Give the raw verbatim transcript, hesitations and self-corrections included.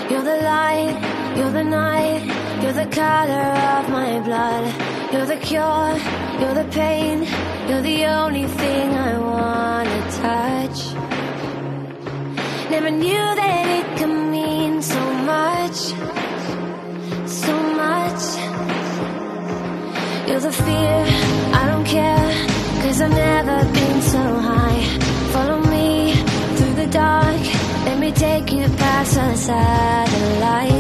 You're the light, you're the night, you're the color of my blood. You're the cure, you're the pain, you're the only thing I wanna touch. Never knew that it could mean so much, so much. You're the fear, I don't care, 'cause I've never been so high. Follow me through the dark, let me take you past the satellite.